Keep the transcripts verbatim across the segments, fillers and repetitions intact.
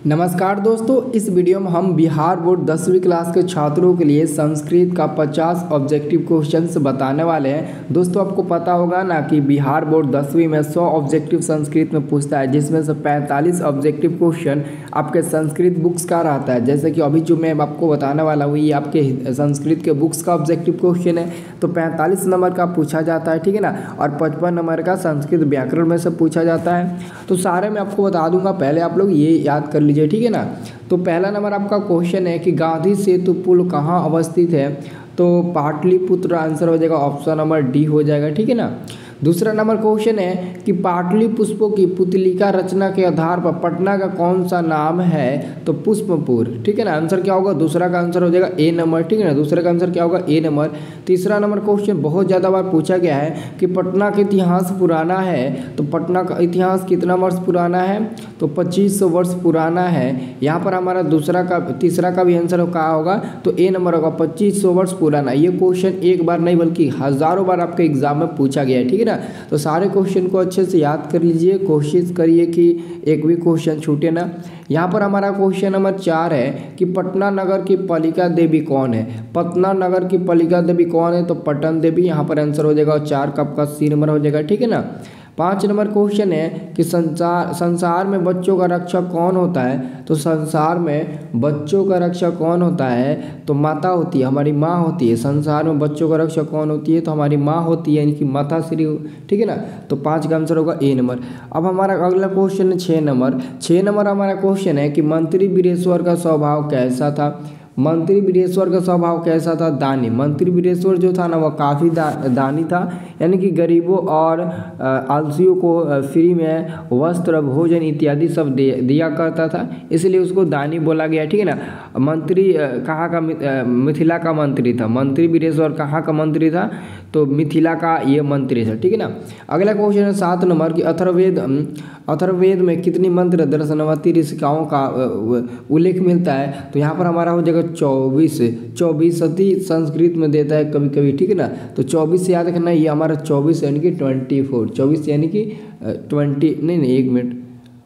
नमस्कार दोस्तों, इस वीडियो में हम बिहार बोर्ड दसवीं क्लास के छात्रों के लिए संस्कृत का पचास ऑब्जेक्टिव क्वेश्चंस बताने वाले हैं। दोस्तों आपको पता होगा ना कि बिहार बोर्ड दसवीं में सौ ऑब्जेक्टिव संस्कृत में पूछता है, जिसमें से पैंतालीस ऑब्जेक्टिव क्वेश्चन आपके संस्कृत बुक्स का रहता है। जैसे कि अभी जो मैं आपको बताने वाला हूँ ये आपके संस्कृत के बुक्स का ऑब्जेक्टिव क्वेश्चन है, तो पैंतालीस नंबर का पूछा जाता है, ठीक है ना। और पचपन नंबर का संस्कृत व्याकरण में से पूछा जाता है। तो सारे मैं आपको बता दूंगा, पहले आप लोग ये याद कर लीजिए, ठीक है ना। तो पहला नंबर आपका क्वेश्चन है कि गांधी सेतु पुल कहाँ अवस्थित है, तो पाटलिपुत्र आंसर हो जाएगा, ऑप्शन नंबर डी हो जाएगा, ठीक है ना। दूसरा नंबर क्वेश्चन है कि पाटली पुष्पों की पुतलिका रचना के आधार पर पटना का कौन सा नाम है, तो पुष्पपुर, ठीक है ना। आंसर क्या होगा, दूसरा का आंसर हो जाएगा ए नंबर, ठीक है ना। दूसरे का आंसर क्या होगा, ए नंबर। तीसरा नंबर क्वेश्चन बहुत ज़्यादा बार पूछा गया है कि पटना का इतिहास पुराना है, तो पटना का इतिहास कितना वर्ष पुराना है, तो पच्चीस सौ वर्ष पुराना है। यहाँ पर हमारा दूसरा का तीसरा का भी आंसर कहा होगा, तो ए नंबर होगा, पच्चीस सौ वर्ष पुराना। ये क्वेश्चन एक बार नहीं बल्कि हज़ारों बार आपके एग्जाम में पूछा गया है, ठीक है ना। तो सारे क्वेश्चन को अच्छे से याद कर लीजिए, कोशिश करिए कि एक भी क्वेश्चन छूटे ना। यहाँ पर हमारा क्वेश्चन नंबर चार है कि पटना नगर की पालिका देवी कौन है। पटना नगर की पालिका देवी कौन है, तो पटन देवी। यहाँ पर आंसर हो जाएगा, और चार का आपका सी नंबर हो जाएगा, ठीक है ना। पाँच नंबर क्वेश्चन है कि संसार संसार में बच्चों का रक्षक कौन होता है, तो संसार में बच्चों का रक्षक कौन होता है, तो माता होती है, हमारी माँ होती है। संसार में बच्चों का रक्षक कौन होती है, तो हमारी माँ होती है, यानी कि माता श्री, ठीक है ना। तो पाँच का आंसर होगा ए नंबर। अब हमारा अगला क्वेश्चन है छः नंबर। छः नंबर हमारा क्वेश्चन है कि मंत्री वीरेश्वर का स्वभाव कैसा था। मंत्री वीरेश्वर का स्वभाव कैसा था, दानी। मंत्री वीरेश्वर जो था ना वह काफ़ी दा, दानी था, यानी कि गरीबों और आलसियों को फ्री में वस्त्र, भोजन इत्यादि सब दे दिया करता था, इसलिए उसको दानी बोला गया, ठीक है ना। मंत्री कहाँ का, मिथिला का मंत्री था। मंत्री वीरेश्वर कहाँ का मंत्री था, तो मिथिला का ये मंत्री था, ठीक है ना। अगला क्वेश्चन है सात नंबर की अथर्ववेद अथर्ववेद में कितनी मंत्र दर्शनवती ऋषिकाओं का उल्लेख मिलता है, तो यहाँ पर हमारा हो जाएगा चौबीस। चौबीस सती संस्कृत में देता है कभी कभी, ठीक है ना। तो चौबीस से याद रखना, ये हमारा चौबीस यानी कि ट्वेंटी फोर चौबीस यानी कि ट्वेंटी नहीं नहीं एक मिनट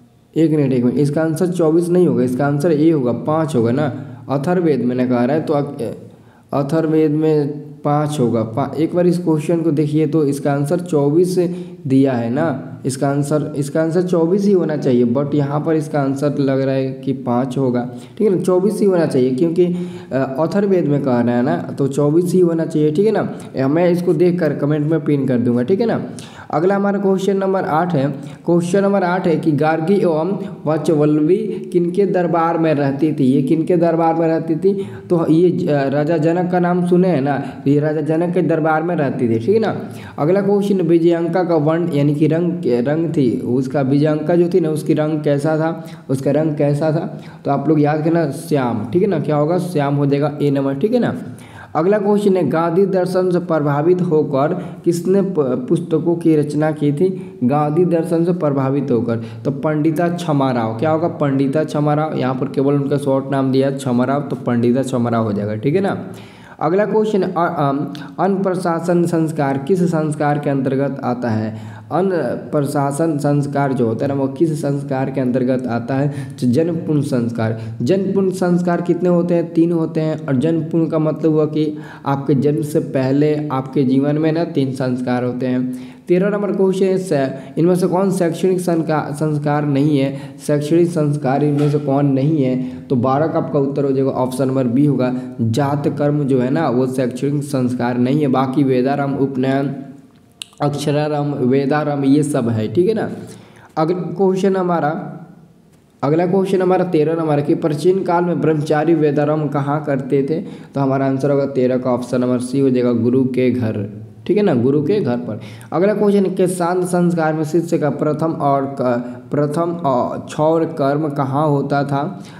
एक मिनट एक मिनट इसका आंसर चौबीस नहीं होगा, इसका आंसर ए होगा, पाँच होगा ना। अथर्ववेद मैंने कहा रहा है, तो अथर्ववेद में पाँच होगा। पा, एक बार इस क्वेश्चन को देखिए, तो इसका आंसर चौबीस दिया है ना। इसका आंसर इसका आंसर चौबीस ही होना चाहिए, बट यहाँ पर इसका आंसर लग रहा है कि पाँच होगा, ठीक है ना। चौबीस ही होना चाहिए क्योंकि अथर्ववेद में कह रहा है ना, तो चौबीस ही होना चाहिए, ठीक है ना। मैं इसको देख कर कमेंट में पिन कर दूंगा, ठीक है ना। अगला हमारा क्वेश्चन नंबर आठ है। क्वेश्चन नंबर आठ है कि गार्गी एवं वचवल्लभी किनके दरबार में रहती थी। ये किनके दरबार में रहती थी, तो ये राजा जनक का नाम सुने हैं ना, ये राजा जनक के दरबार में रहती थी, ठीक है ना। अगला क्वेश्चन विजयांका का वर्ण यानी कि रंग रंग थी, उसका विजयांका जो थी ना उसकी रंग कैसा था, उसका रंग कैसा था, तो आप लोग याद करना श्याम, ठीक है ना। क्या होगा, श्याम हो जाएगा ए नंबर, ठीक है ना। अगला क्वेश्चन है गांधी दर्शन से प्रभावित होकर किसने पुस्तकों की रचना की थी। गांधी दर्शन से प्रभावित होकर, तो पंडिता छमाराव। क्या होगा, पंडिता छमाराव। यहाँ पर केवल उनका शॉर्ट नाम दिया छमाराव, तो पंडिता छमाराव हो जाएगा, ठीक है ना। अगला क्वेश्चन अन्न प्रशासन संस्कार किस संस्कार के अंतर्गत आता है। अन्न प्रशासन संस्कार जो होता है ना वो किस संस्कार के अंतर्गत आता है, तो जन्मपूर्ण संस्कार। जन्मपूर्ण संस्कार कितने होते हैं, तीन होते हैं। और जन्मपूर्ण का मतलब हुआ कि आपके जन्म से पहले आपके जीवन में ना तीन संस्कार होते हैं। तेरह नंबर क्वेश्चन है इनमें से कौन शैक्षणिक संस्कार नहीं है। शैक्षणिक संस्कार इनमें से कौन नहीं है, तो बारह का आपका उत्तर हो जाएगा, ऑप्शन नंबर बी होगा। जात कर्म जो है ना वो शैक्षणिक संस्कार नहीं है, बाकी वेदारम, उपनयन, अक्षरारम, वेदारम ये सब है, ठीक है ना। अगला क्वेश्चन हमारा अगला क्वेश्चन हमारा तेरह नंबर कि प्राचीन काल में ब्रह्मचारी वेदारम कहाँ करते थे, तो हमारा आंसर होगा तेरह का ऑप्शन नंबर सी हो जाएगा, गुरु के घर, ठीक है ना, गुरु के घर पर। अगला क्वेश्चन के शांत संस्कार में शिष्य का प्रथम और प्रथम और क्षौर कर्म कहाँ होता था,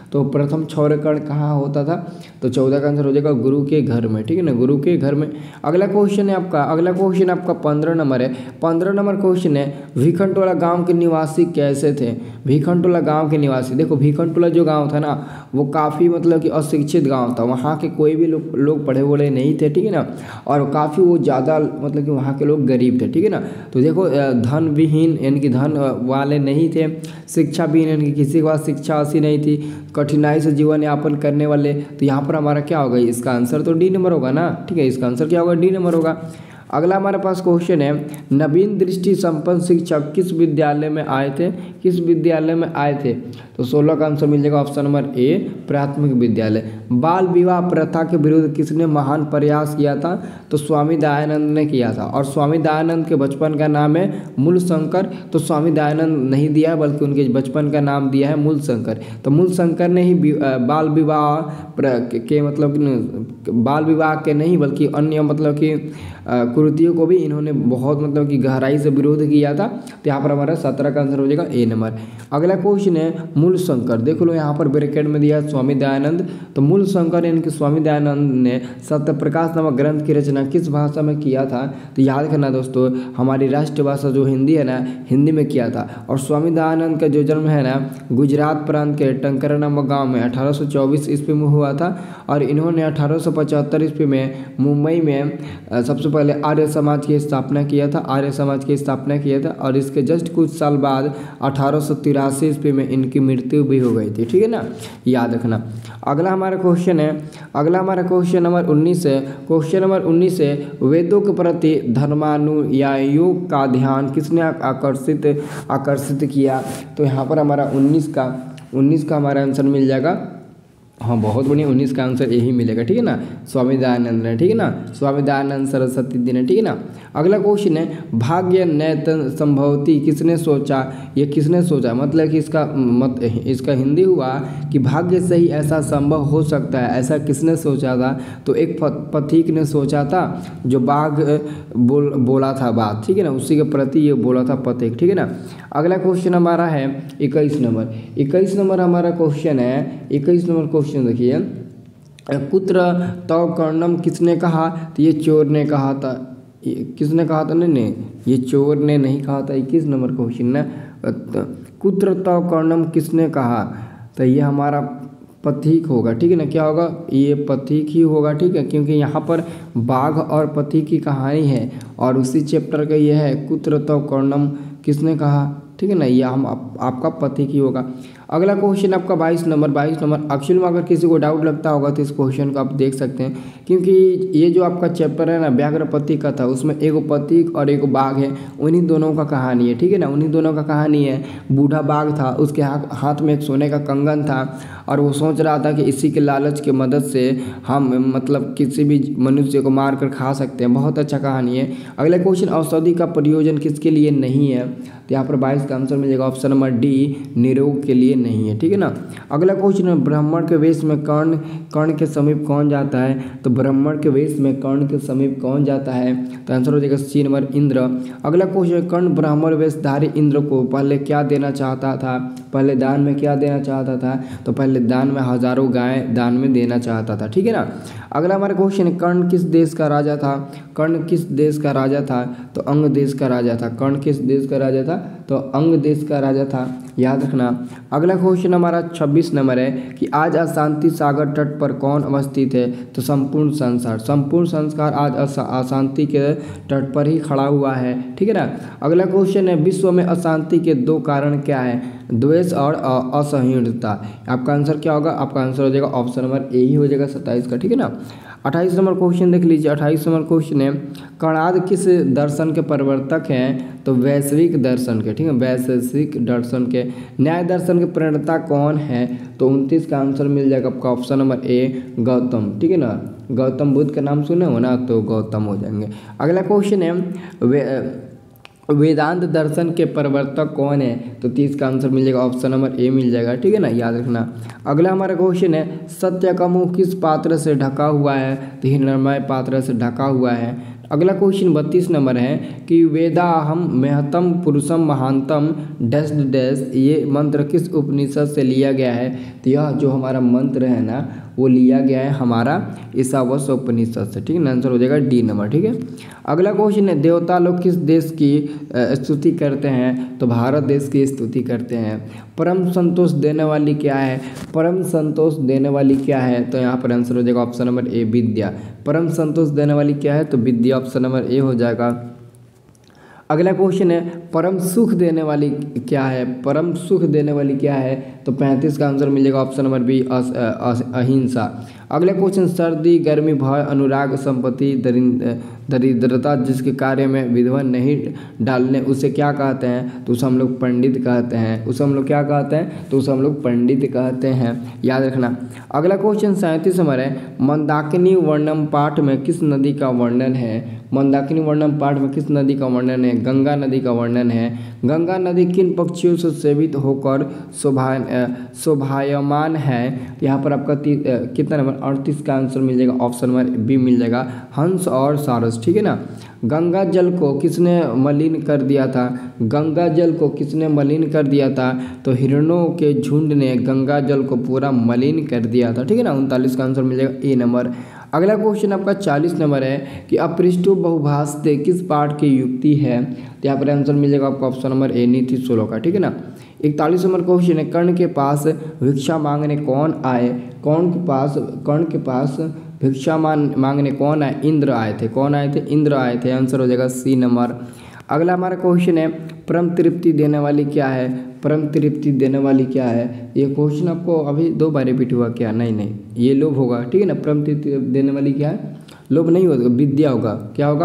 तो प्रथम क्षौर कर्ण कहाँ होता था, तो चौदह का आंसर हो जाएगा गुरु के घर में, ठीक है ना, गुरु के घर में। अगला क्वेश्चन है आपका अगला क्वेश्चन आपका पंद्रह नंबर है। पंद्रह नंबर क्वेश्चन है, भीखनटोला गांव के निवासी कैसे थे। भीखनटोला गांव के निवासी, देखो भीखनटोला जो गांव था ना वो काफ़ी मतलब कि अशिक्षित गांव था, वहाँ के कोई भी लोग लोग पढ़े बड़े नहीं थे, ठीक है ना, और काफ़ी वो ज़्यादा मतलब कि वहाँ के लोग गरीब थे, ठीक है ना। तो देखो धन विहीन यानी कि धन वाले नहीं थे, शिक्षा विहीन यानी कि किसी के पास शिक्षा ऐसी नहीं थी, कठिनाई से जीवन यापन करने वाले। तो यहाँ पर हमारा क्या होगा, इसका आंसर तो डी नंबर होगा ना, ठीक है, इसका आंसर क्या होगा, डी नंबर होगा। अगला हमारे पास क्वेश्चन है, नवीन दृष्टि संपन्न शिक्षक किस विद्यालय में आए थे, किस विद्यालय में आए थे। तो सोलह का आंसर मिल जाएगा ऑप्शन नंबर ए प्राथमिक विद्यालय। बाल विवाह प्रथा के विरुद्ध किसने महान प्रयास किया था, तो स्वामी दयानंद ने किया था। और स्वामी दयानंद के बचपन का नाम है मूलशंकर, तो स्वामी दयानंद नहीं दिया बल्कि उनके बचपन का नाम दिया है मूलशंकर। तो मूलशंकर ने ही बाल विवाह के मतलब बाल विवाह के नहीं बल्कि अन्य मतलब कि कुरीतियों को भी इन्होंने बहुत मतलब कि गहराई से विरोध किया था। तो यहाँ पर हमारा सत्रह का आंसर हो जाएगा ए नंबर। अगला क्वेश्चन है मूलशंकर, देख लो यहाँ पर ब्रैकेट में दिया स्वामी दयानंद, तो मूलशंकर यानी कि स्वामी दयानंद ने सत्यप्रकाश नामक ग्रंथ की रचना किस भाषा में किया था। तो याद रखना दोस्तों, हमारी राष्ट्रीय भाषा जो हिंदी है ना, हिंदी में किया था। और स्वामी दयानंद का जो जन्म है ना गुजरात प्रांत के टंकरा नामक गाँव में अठारह सौ चौबीस ईस्वी में हुआ था। और इन्होंने अठारह सौ पचहत्तर ईस्वी में मुंबई में सबसे पहले आर्य समाज की स्थापना किया था, आर्य समाज की स्थापना किया था। और इसके जस्ट कुछ साल बाद अठारह सौ तिरासी ईस्वी में इनकी मृत्यु भी हो गई थी, ठीक है ना, याद रखना। अगला हमारा क्वेश्चन है अगला हमारा क्वेश्चन नंबर उन्नीस है। क्वेश्चन नंबर उन्नीस है, वेदों के प्रति धर्मानुयायियों का ध्यान किसने आकर्षित आकर्षित किया। तो यहाँ पर हमारा उन्नीस का उन्नीस का हमारा आंसर मिल जाएगा, हाँ बहुत बढ़िया, उन्नीस का आंसर यही मिलेगा, ठीक है ना, स्वामी दयानंद ने, ठीक है ना, स्वामी दयानंद सरस्वती जी ने, ठीक है ना। अगला क्वेश्चन है, भाग्य नैतन संभवती किसने सोचा, ये किसने सोचा मतलब कि इसका मत इसका हिंदी हुआ कि भाग्य से ही ऐसा संभव हो सकता है, ऐसा किसने सोचा था। तो एक पथिक ने सोचा था, जो बाघ बोल बोला था बात, ठीक है ना, उसी के प्रति ये बोला था पथिक, ठीक है ना। अगला क्वेश्चन हमारा है इक्कीस नंबर इक्कीस नंबर हमारा क्वेश्चन है इक्कीस नंबर क्वेश्चन देखिए, कुत्र तव कर्णम किसने कहा। तो ये चोर ने कहा था, किसने कहा था, नहीं नहीं ये चोर ने नहीं कहा था। इक्कीस नंबर क्वेश्चन ना, कुत्र तव कर्णम किसने कहा। तो ये हमारा पथिक होगा, ठीक है ना, क्या होगा, ये पथिक ही होगा, ठीक है, क्योंकि यहाँ पर बाघ और पथिक की कहानी है और उसी चैप्टर का ये है, कुत्र तव कर्णम किसने कहा, ठीक है ना, ये हम आप, आपका पथिक ही होगा। अगला क्वेश्चन आपका बाईस नंबर बाईस नंबर एक्चुअल में अगर किसी को डाउट लगता होगा तो इस क्वेश्चन को आप देख सकते हैं, क्योंकि ये जो आपका चैप्टर है ना व्याघ्र पथिक का था, उसमें एक पथिक और एक बाघ है, उन्हीं दोनों का कहानी है, ठीक है ना, उन्हीं दोनों का कहानी है। बूढ़ा बाघ था, उसके हाथ में एक सोने का कंगन था और वो सोच रहा था कि इसी के लालच की मदद से हम मतलब किसी भी मनुष्य को मार कर खा सकते हैं। बहुत अच्छा कहानी है। अगला क्वेश्चन, औषधि का प्रयोजन किसके लिए नहीं है। तो यहाँ पर बाईस का आंसर मिलेगा ऑप्शन नंबर डी, निरोग के लिए नहीं है, ठीक है ना। अगला क्वेश्चन है, ब्राह्मण के वेश में कर्ण कर्ण के समीप कौन जाता है। तो ब्राह्मण के वेश में कर्ण के समीप कौन जाता है। तो आंसर हो जाएगा सी नंबर, इंद्र। अगला क्वेश्चन, कर्ण ब्राह्मण वेशधारी इंद्र को पहले क्या देना चाहता था, पहले दान में क्या देना चाहता था। तो पहले दान में हजारों गाय दान में देना चाहता था, ठीक है ना। अगला हमारा क्वेश्चन है, कर्ण किस देश का राजा था। कर्ण किस देश का राजा था। तो अंग देश का राजा था। कर्ण किस देश का राजा था। तो अंग देश का राजा था, याद रखना। अगला क्वेश्चन हमारा छब्बीस नंबर है कि आज अशांति सागर तट पर कौन अवस्थित है। तो संपूर्ण संसार संपूर्ण संसार आज अशांति के तट पर ही खड़ा हुआ है, ठीक है ना। अगला क्वेश्चन है, विश्व में अशांति के दो कारण क्या है। द्वेष और असहिष्णुता। आपका आंसर क्या होगा, आपका आंसर हो जाएगा ऑप्शन नंबर ए ही हो जाएगा सत्ताईस का, ठीक है ना। अट्ठाईस नंबर क्वेश्चन देख लीजिए। अट्ठाईस नंबर क्वेश्चन है, कणाद किस दर्शन के प्रवर्तक हैं। तो वैश्विक दर्शन के, ठीक है, वैश्विक दर्शन के। न्याय दर्शन के प्रणेता कौन है। तो उनतीस का आंसर मिल जाएगा आपका ऑप्शन नंबर ए, गौतम, ठीक है ना। गौतम बुद्ध का नाम सुने हो ना, तो गौतम हो जाएंगे। अगला क्वेश्चन है, वे वेदांत दर्शन के प्रवर्तक कौन है। तो तीस का आंसर मिल जाएगा ऑप्शन नंबर ए मिल जाएगा, ठीक है ना, याद रखना। अगला हमारा क्वेश्चन है, सत्य का मुंह किस पात्र से ढका हुआ है। तो हिरण्मय पात्र से ढका हुआ है। अगला क्वेश्चन बत्तीस नंबर है कि वेदाहम महतम पुरुषम महानतम डैश डैश, ये मंत्र किस उपनिषद से लिया गया है? तो यह जो हमारा मंत्र है ना वो लिया गया है हमारा ईशावास्य उपनिषद से, ठीक है ना। आंसर हो जाएगा डी नंबर, ठीक है। अगला क्वेश्चन है देवता लोग किस देश की स्तुति करते हैं? तो भारत देश की स्तुति करते हैं। परम संतोष देने वाली क्या है? परम संतोष देने वाली क्या है? तो यहाँ पर आंसर हो जाएगा ऑप्शन नंबर ए विद्या। परम संतोष देने वाली क्या है? तो विद्या, ऑप्शन नंबर ए हो जाएगा। अगला क्वेश्चन है परम सुख देने वाली क्या है? परम सुख देने वाली क्या है? तो पैंतीस का आंसर मिलेगा ऑप्शन नंबर बी अहिंसा। अगला क्वेश्चन सर्दी गर्मी भय अनुराग संपत्ति दरिद्रता जिसके कार्य में विद्वान नहीं डालने उसे क्या कहते हैं? तो उसे हम लोग पंडित कहते हैं। उसे हम लोग क्या कहते हैं? तो उसे हम लोग पंडित कहते हैं, याद रखना। अगला क्वेश्चन सैंतीस नंबर है मंदाकिनी वर्णम पाठ में किस नदी का वर्णन है? मंदाकिनी वर्णम पाठ में किस नदी का वर्णन है? गंगा नदी का वर्णन है। गंगा नदी किन पक्षियों से सेवित होकर शोभा शोभायमान है? यहाँ पर आपका कितना नंबर अड़तीस का आंसर मिल जाएगा, ऑप्शन नंबर बी मिल जाएगा हंस और सारस, ठीक है ना। गंगा जल को किसने मलिन कर दिया था? गंगा जल को किसने मलिन कर दिया था? तो हिरणों के झुंड ने गंगा जल को पूरा मलिन कर दिया था, ठीक है ना। उनतालीस का आंसर मिल जाएगा ए नंबर। अगला क्वेश्चन आपका चालीस नंबर है कि अपृष्टो बहुभाषते किस पाठ की युक्ति है? तो यहाँ पर आंसर मिल जाएगा आपको ऑप्शन नंबर ए नीति सोलह का, ठीक है ना। इकतालीस नंबर क्वेश्चन है कर्ण के पास भिक्षा मांगने कौन आए? कौन के पास कर्ण के पास भिक्षा मांगने कौन आए? इंद्र आए थे। कौन आए थे? इंद्र आए थे। आंसर हो जाएगा सी नंबर। अगला हमारा क्वेश्चन है परम तृप्ति देने वाली क्या है? परम तृप्ति देने वाली क्या है? ये क्वेश्चन आपको अभी दो बार रिपीट हुआ क्या? नहीं नहीं, ये लोभ होगा, ठीक है ना। परम तृप्ति देने वाली क्या है? लोभ नहीं होगा, विद्या होगा। क्या होगा?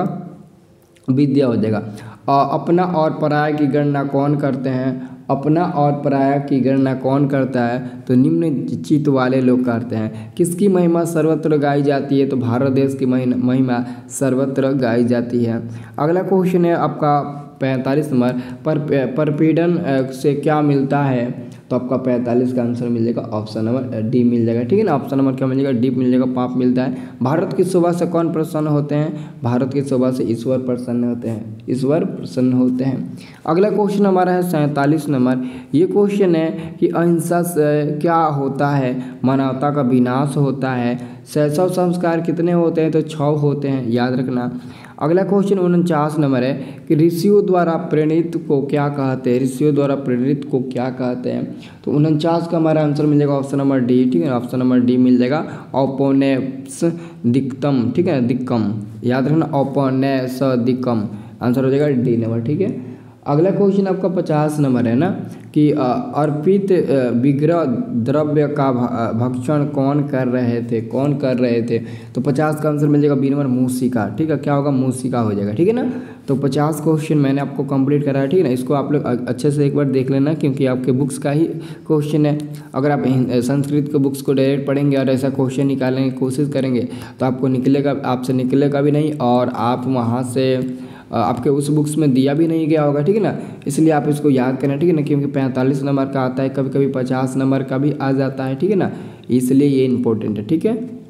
विद्या हो जाएगा। अपना और पराया की गणना कौन करते हैं? अपना और पराया की गणना कौन करता है? तो निम्न चित्त वाले लोग करते हैं। किसकी महिमा सर्वत्र गाई जाती है? तो भारत देश की महिमा सर्वत्र गाई जाती है। अगला क्वेश्चन है आपका पैंतालीस नंबर पर परपीड़न से क्या मिलता है? तो आपका पैंतालीस का आंसर मिल जाएगा ऑप्शन नंबर डी मिल जाएगा, ठीक है ना। ऑप्शन नंबर क्या मिल जाएगा? डी मिल जाएगा, पाप मिलता है। भारत की शोभा से कौन प्रसन्न होते हैं? भारत की शोभा से ईश्वर प्रसन्न होते हैं। ईश्वर प्रसन्न होते हैं। अगला क्वेश्चन हमारा है सैंतालीस नंबर। ये क्वेश्चन है कि अहिंसा से क्या होता है? मानवता का विनाश होता है। शैशव संस्कार कितने होते हैं? तो छः होते हैं, याद रखना। अगला क्वेश्चन उनचास नंबर है कि ऋषियों द्वारा प्रेरित को क्या कहते हैं? ऋषियों द्वारा प्रेरित को क्या कहते हैं? तो उनचास का हमारा आंसर मिल जाएगा ऑप्शन नंबर डी, ठीक है। ऑप्शन नंबर डी मिल जाएगा औपनिषदिकम, ठीक है, दिक्कम, याद रखना औपनिषदिकम। आंसर हो जाएगा डी नंबर, ठीक है। अगला क्वेश्चन आपका पचास नंबर है ना कि अर्पित विग्रह द्रव्य का भक्षण कौन कर रहे थे? कौन कर रहे थे? तो पचास का आंसर मिल जाएगा बी नंबर मूसिका, ठीक है। क्या होगा? मूसिका हो जाएगा, ठीक है ना। तो पचास क्वेश्चन मैंने आपको कंप्लीट करा है, ठीक है ना। इसको आप लोग अच्छे से एक बार देख लेना क्योंकि आपके बुक्स का ही क्वेश्चन है। अगर आप संस्कृत के बुक्स को डायरेक्ट पढ़ेंगे और ऐसा क्वेश्चन निकालने की कोशिश करेंगे तो आपको निकलेगा, आपसे निकलेगा भी नहीं और आप वहाँ से आपके उस बुक्स में दिया भी नहीं गया होगा, ठीक है ना। इसलिए आप इसको याद करना, ठीक है ना, क्योंकि पैंतालीस नंबर का आता है, कभी कभी पचास नंबर का भी आ जाता है, ठीक है ना। इसलिए ये इंपॉर्टेंट है, ठीक है।